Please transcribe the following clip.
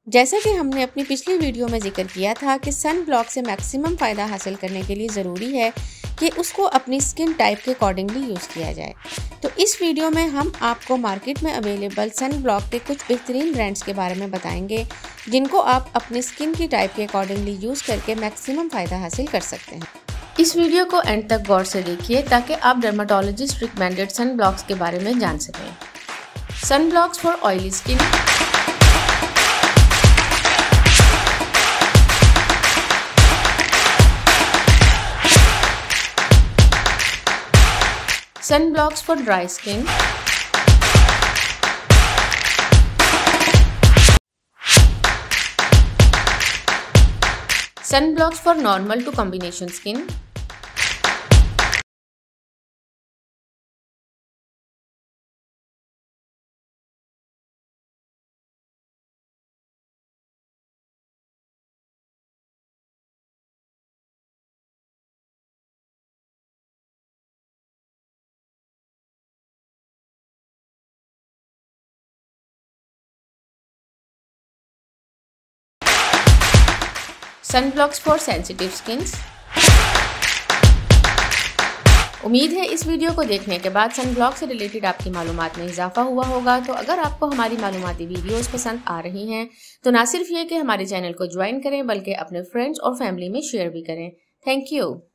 जैसा कि हमने अपनी पिछली वीडियो में जिक्र किया था कि सन ब्लॉक से मैक्सिमम फ़ायदा हासिल करने के लिए ज़रूरी है कि उसको अपनी स्किन टाइप के अकॉर्डिंगली यूज़ किया जाए। तो इस वीडियो में हम आपको मार्केट में अवेलेबल सन ब्लॉक के कुछ बेहतरीन ब्रांड्स के बारे में बताएंगे जिनको आप अपनी स्किन की टाइप के अकॉर्डिंगली यूज़ करके मैक्सिमम फ़ायदा हासिल कर सकते हैं। इस वीडियो को एंड तक गौर से देखिए ताकि आप डर्माटोलॉजिस्ट रिकमेंडेड सन ब्लॉक्स के बारे में जान सकें। Sunblocks for oily skin. Sunblocks for dry skin. Sunblocks for normal to combination skin. Sunblocks for sensitive skins. उम्मीद है इस वीडियो को देखने के बाद सनब्लॉक से रिलेटेड आपकी मालूमात में इजाफा हुआ होगा। तो अगर आपको हमारी मालूमाती वीडियोस पसंद आ रही हैं तो ना सिर्फ ये कि हमारे चैनल को ज्वाइन करें बल्कि अपने फ्रेंड्स और फैमिली में शेयर भी करें। Thank you.